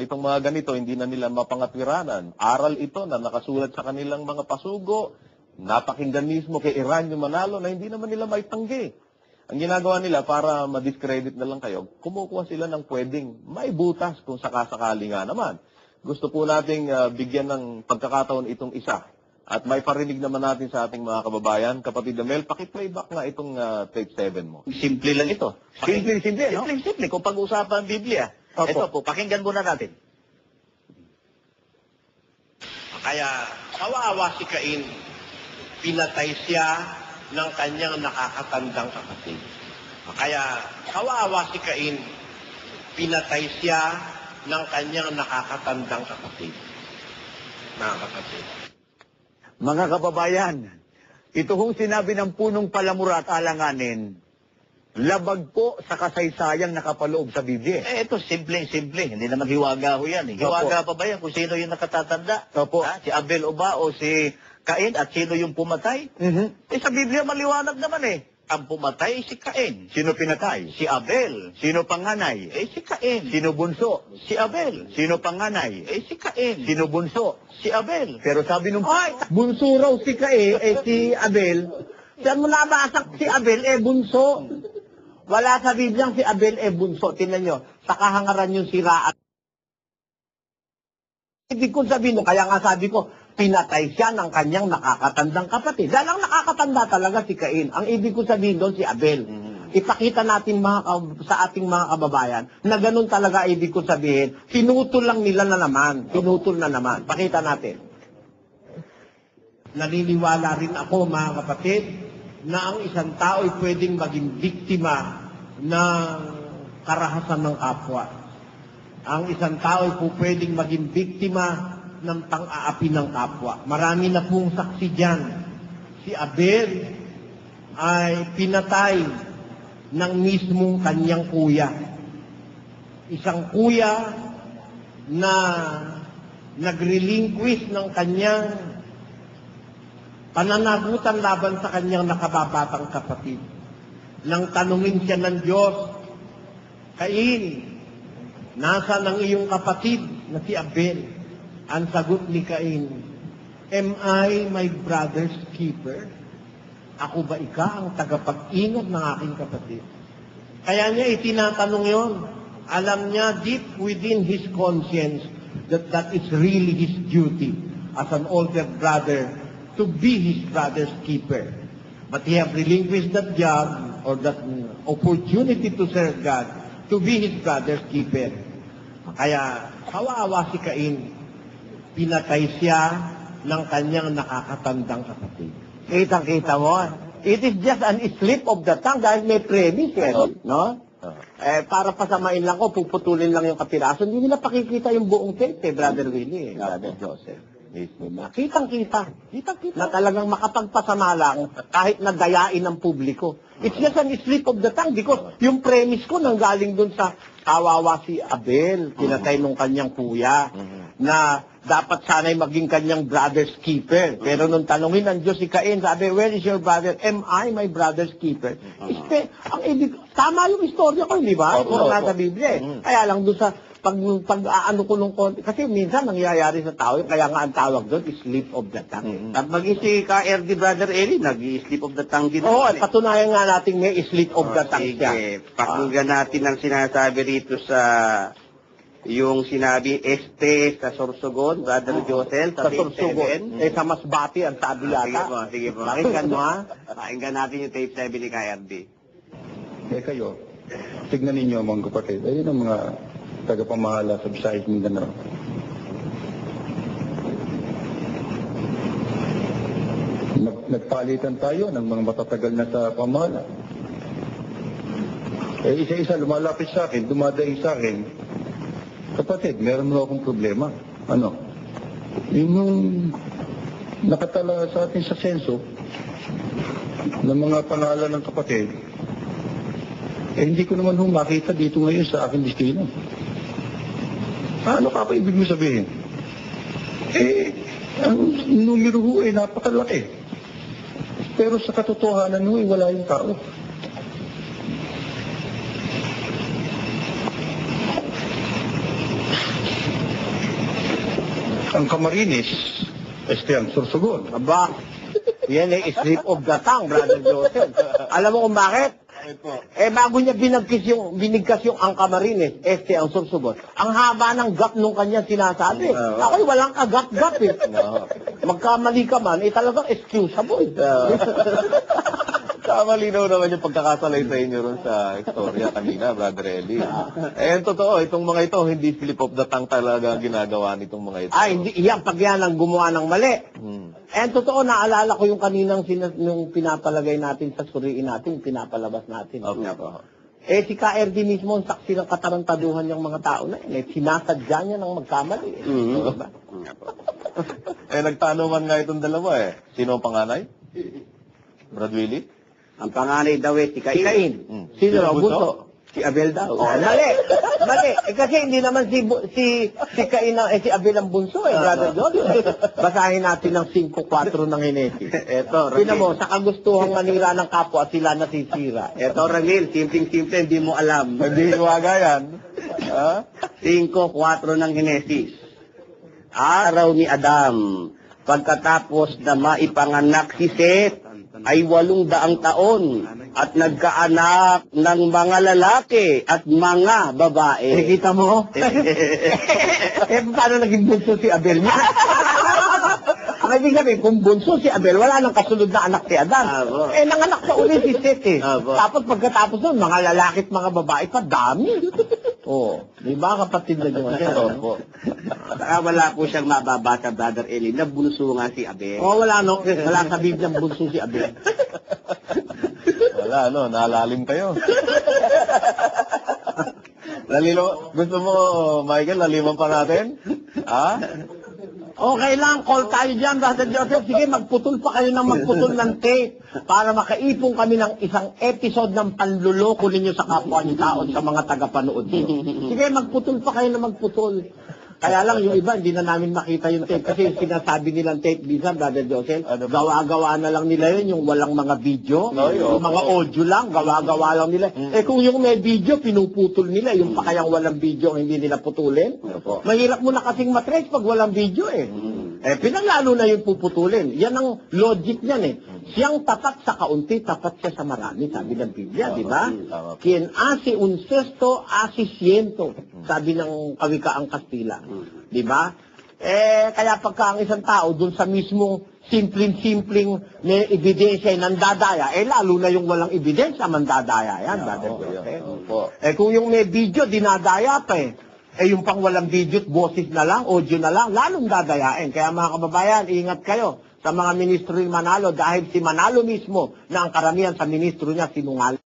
dahil itong mga ganito hindi na nila mapangatwiranan. Aral ito na nakasulat sa kanilang mga pasugo, napakinggan mismo kay Eranio Manalo na hindi naman nila maitanggi. Ang ginagawa nila para ma-discredit na lang kayo, kumukuha sila ng pwedeng maibutas kung sakasakali nga naman. Gusto po nating bigyan ng pagkakataon itong isa. At may parinig naman natin sa ating mga kababayan. Kapatid Amel, paki-playback nga itong tape 7 mo. Simple lang ito. Simple, no? Simple. Kung pag-usapan ang Biblia. Opo. Ito po, pakinggan muna natin. Kaya kawawa si Cain, pinatay siya ng kanyang nakakatandang kapatid. Kaya kawawa si Cain, pinatay siya ng kanyang nakakatandang kapatid. Mga kapatid. Mga kababayan, ito hong sinabi ng punong palamura at alanganin, labag po sa kasaysayang nakapaloob sa Biblia. Ito, simple-simple. Hindi naman hiwaga ho yan. Hiwaga pa ba yan kung sino yung nakatatanda? Opo. Si Abel o ba o si Cain at sino yung pumatay? Sa Biblia maliwanag naman eh. Ang pumatay si Cain. Sino pinatay? Si Abel. Sino panganay? Si Cain. Sino bunso? Si Abel. Sino panganay? Si Cain. Sino bunso? Si Abel. Pero sabi nung... Bunso raw si Cain, si Abel. Saan mo nabasa si Abel, bunso? Wala sa Bibliang si Abel, bunso. Tingnan nyo, sa kahangaran yung siraan. Ibig ko sabihin, kaya nga sabi ko, pinatay siya ng kanyang nakakatandang kapatid. Dahil ang nakakatanda talaga si Cain. Ang ibig ko sabihin doon si Abel. Ipakita natin sa ating mga kababayan na ganun talaga ibig ko sabihin. Pinutol lang nila na naman. Pinutol na naman. Pakita natin. Naniniwala rin ako, mga kapatid, na ang isang tao ay pwedeng maging biktima ng karahasan ng kapwa. Ang isang tao ay pwedeng maging biktima ng pang-aapi ng kapwa. Marami na pong saksi dyan. Si Abel ay pinatay ng mismong kanyang kuya. Isang kuya na nag-relinquish ng kanyang pananagutan laban sa kanyang nakababatang kapatid. Nang tanungin siya ng Diyos, Cain, nasaan ang iyong kapatid na si Abel? Ang sagot ni Cain, am I my brother's keeper? Ako ba ang tagapag-ingat ng aking kapatid? Kaya niya itinatanong yon. Alam niya deep within his conscience that that is really his duty as an older brother to be his brother's keeper. But he have relinquished that job or that opportunity to serve God to be his brother's keeper. Kaya kawawa si Cain, pinatay siya ng kanyang nakakatandang kapatid. Kitang-kita mo. It is just an slip of the tongue dahil may premise no? Para pasamain lang ko, puputulin lang yung kapiraso. Hindi nila pakikita yung buong tape, Brother Willie, Brother Joseph. Kitang-kita. Na talagang makapagpasama lang kahit nagayain ng publiko. It's just an slip of the tongue because yung premise ko nanggaling dun sa kawawa si Abel, pinatay nung kanyang kuya, na dapat sana'y maging kanyang brother's keeper. Pero nung tanungin ng Diyos si Cain, sabi, where is your brother? Am I my brother's keeper? Ang ibig, tama yung istorya ko, di ba? Kung nasa Biblia Kaya lang doon sa pag-aano ko nung konti, kasi minsan nangyayari sa tao, kaya nga ang tawag doon is slip of the tongue. At mag-isi ka, RD Brother Eli, nag-slip of the tongue din. Oo, at patunayan nga natin may slip of the tongue siya. Sige, pakinggan natin ang sinasabi rito sa yung sinabi sa Sorsogon, Brother Josel, Sa Sorsogon, sa Masbati ang sabi yata. Sige po. Pakinggan mo ha. Pakinggan natin yung tape 7 ni KRD. Kayo, tignan ninyo mga kapatid. Ayun ang mga tagapamahala sa Visayas Mindanao. Nagpalitan tayo ng mga matatagal na sa pamahala. Isa-isa lumalapit sa akin, dumadaing sa akin. Kapatid, meron mo akong problema. Ano? Yung nakatala sa atin sa senso ng mga pangalan ng kapatid, hindi ko naman makita dito ngayon sa aking destino. Ano ka pa ibig mo sabihin? Ang numero ho ay napakalaki. Pero sa katotohanan ho ay wala yung tao. ang Camarines, ang Sorsogon. Aba, yan ay slip of the tongue, Brother Joseph. Alam mo kung bakit? Bago niya binigkas yung ang Camarines, ang Sorsogon, ang haba ng gap nung kanya sinasabi. Ako'y walang kagap-gap eh. Magkamali ka man, talagang excusable. Malinaw naman yung pagkakasalay sa inyo ron sa istorya kanina, Brother Eli. Totoo, itong mga ito, hindi slip of the tongue talaga ginagawa nitong mga ito. Hindi, pag yan ang gumawa ng mali. Totoo, naalala ko yung kaninang yung pinapalagay natin sa suriin natin, pinapalabas natin. Okay. Si KRD mismo, ang saksi ng katarantaduhan ng mga tao na yun. Sinasadya niya ng magkamali. Diba? Nagtanungan nga itong dalawa Sino ang panganay? Brad Willie? Ang panganay daw si Cain. Si Cain. Sino raw? Bunso? Si Abel daw. Mali. Kasi hindi naman si Cain si Abel ang bunso Brother John. Basahin natin ang 5:4 ng Henesis. Tingnan mo, sa kagustuhang manira ng kapwa, sila nasisira. Ito, Ramil, simpleng-simple, hindi mo alam. Hindi iwaga yan. 5:4 ng Henesis. Araw ni Adam, pagkatapos na maipanganak si Seth, ay 800 taon at nagkaanak ng mga lalaki at mga babae. Kita mo? Paano naging bunso si Abel niya? Ang ibig sabihin, kung bunso si Abel, wala nang kasunod na anak si Adan. Nanganak pa uli si Seth Tapos pagkatapos nun, mga lalaki at mga babae pa, dami. Di ba kapatid na yung Saka wala po siyang mababasa, Brother Eli, na bunso nga si Abel. Wala sa Biblia bunso si Abel. Wala, nalalim kayo. Gusto mo, Michael, laliman pa natin? Okay lang, call tayo dyan, Brother Joseph. Sige, magputol pa kayo ng magputol ng tape para makaipon kami ng isang episode ng panluloko ninyo sa kapwa niyo tao sa mga tagapanood niyo. Sige, magputol pa kayo ng magputol. Kaya lang, yung iba, hindi na namin makita yung tape. Kasi yung sinasabi nilang tape, bisa, Brother Joseph, gawa-gawa na lang nila yun, yung walang mga video, yung mga audio lang, gawa-gawa lang nila. Kung yung may video, pinuputol nila, yung pa kayang walang video, hindi nila putulin. Mahirap mo na kasing matrace pag walang video pinanglalo na yung puputulin. Yan ang logic niyan Siyang tapat sa kaunti, tapat siya sa marami, sabi ng Biblia, di ba? Quien hace un cesto, hace ciento, sabi ng kawikaang Kastila. Di ba? Kaya pagka ang isang tao dun sa mismong simpleng may ebidensya ay nandadaya, lalo na yung walang ebidensya, mandadaya yan, Brother Joseph. Kung yung may video, dinadaya pa yung pang walang video, boses na lang, audio na lang, lalong dadayain. Kaya mga kababayan, ingat kayo sa mga ministro ni Manalo dahil si Manalo mismo na ang karamihan sa ministro niya sinungaling.